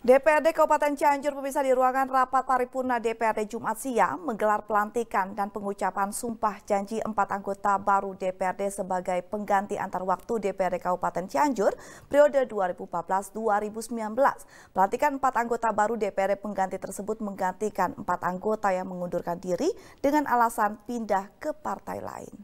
DPRD Kabupaten Cianjur pemirsa di ruangan rapat paripurna DPRD Jumat siang menggelar pelantikan dan pengucapan sumpah janji 4 anggota baru DPRD sebagai pengganti antar waktu DPRD Kabupaten Cianjur periode 2014-2019. Pelantikan 4 anggota baru DPRD pengganti tersebut menggantikan 4 anggota yang mengundurkan diri dengan alasan pindah ke partai lain.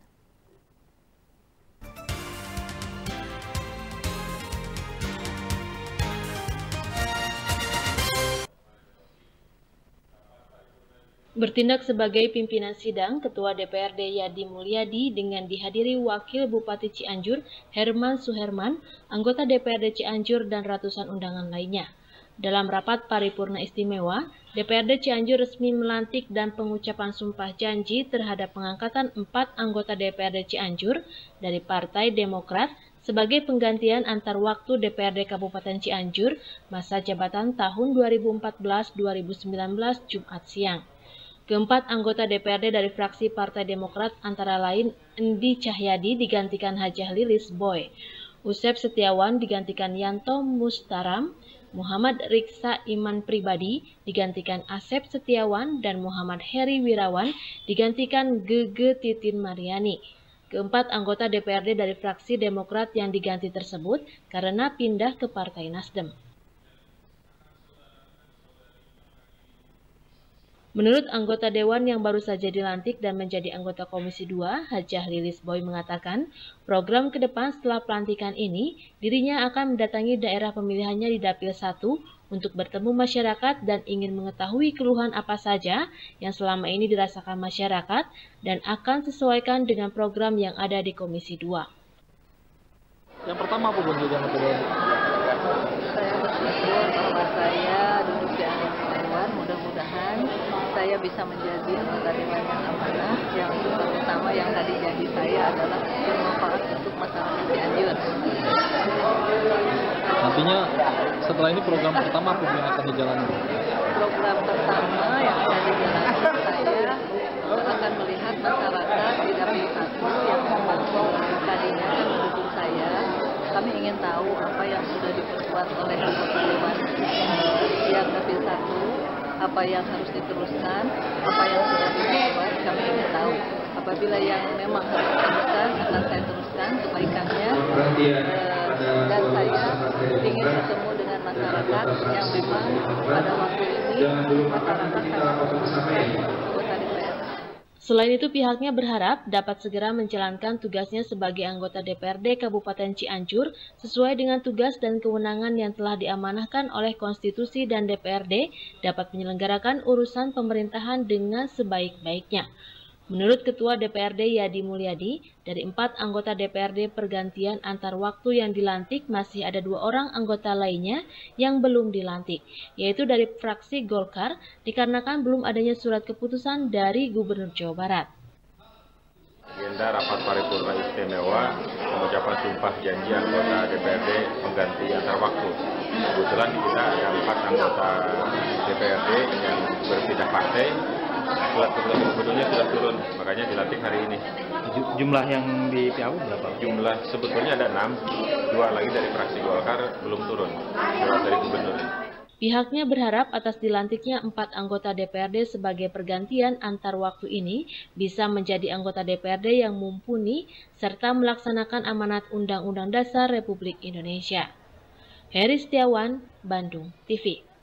Bertindak sebagai pimpinan sidang, Ketua DPRD Yadi Mulyadi dengan dihadiri Wakil Bupati Cianjur Herman Suherman, anggota DPRD Cianjur dan ratusan undangan lainnya. Dalam rapat paripurna istimewa, DPRD Cianjur resmi melantik dan pengucapan sumpah janji terhadap pengangkatan 4 anggota DPRD Cianjur dari Partai Demokrat sebagai penggantian antar waktu DPRD Kabupaten Cianjur masa jabatan tahun 2014-2019 Jumat siang. Keempat anggota DPRD dari fraksi Partai Demokrat antara lain Endi Cahyadi digantikan Hajah Lilis Boy, Usep Setiawan digantikan Yanto Mustaram, Muhammad Riksa Iman Pribadi digantikan Asep Setiawan, dan Muhammad Heri Wirawan digantikan Gege Titin Mariani. Keempat anggota DPRD dari fraksi Demokrat yang diganti tersebut karena pindah ke Partai Nasdem. Menurut anggota Dewan yang baru saja dilantik dan menjadi anggota Komisi 2, Hajah Lilis Boy mengatakan, program ke depan setelah pelantikan ini, dirinya akan mendatangi daerah pemilihannya di Dapil 1 untuk bertemu masyarakat dan ingin mengetahui keluhan apa saja yang selama ini dirasakan masyarakat dan akan sesuaikan dengan program yang ada di Komisi 2. Yang pertama apa Bun? Saya bersyukur bahwa saya duduk di anggota Dewan, mudah-mudahan saya bisa menjadi anggota Dewan yang amanah, yang utama yang tadi janji saya adalah bermanfaat untuk masyarakat Cianjur. Nantinya setelah ini program pertama apa yang akan dijalankan? Program pertama yang akan dijalankan saya akan melihat masyarakat di Dapil 1 yang tadinya mendukung saya. Kami ingin tahu apa yang sudah diperbuat oleh anggota Dewan yang Dapil 1, apa yang harus diteruskan, apa yang sudah diperbuat, kami ingin tahu. Apabila yang memang harus diteruskan, akan saya teruskan kebaikannya. Dan saya ingin bertemu dengan masyarakat yang memang pada waktu ini masyarakat sangat anggota DPR. Selain itu, pihaknya berharap dapat segera menjalankan tugasnya sebagai anggota DPRD Kabupaten Cianjur sesuai dengan tugas dan kewenangan yang telah diamanahkan oleh Konstitusi dan DPRD dapat menyelenggarakan urusan pemerintahan dengan sebaik-baiknya. Menurut Ketua DPRD Yadi Mulyadi, dari 4 anggota DPRD pergantian antar waktu yang dilantik masih ada 2 orang anggota lainnya yang belum dilantik, yaitu dari fraksi Golkar dikarenakan belum adanya surat keputusan dari Gubernur Jawa Barat. Agenda rapat paripurna istimewa pengucapan sumpah janji anggota DPRD pengganti antar waktu. Kebetulan kita ada 4 anggota DPRD yang berpindah partai. Surat keputusan gubernurnya sudah turun, makanya dilantik hari ini. Jumlah yang di PAU berapa? Jumlah sebetulnya ada 6, 2 lagi dari fraksi Golkar belum turun, surat dari gubernur. Pihaknya berharap atas dilantiknya 4 anggota DPRD sebagai pergantian antar waktu ini bisa menjadi anggota DPRD yang mumpuni serta melaksanakan amanat Undang-Undang Dasar Republik Indonesia. Heri Setiawan, Bandung TV.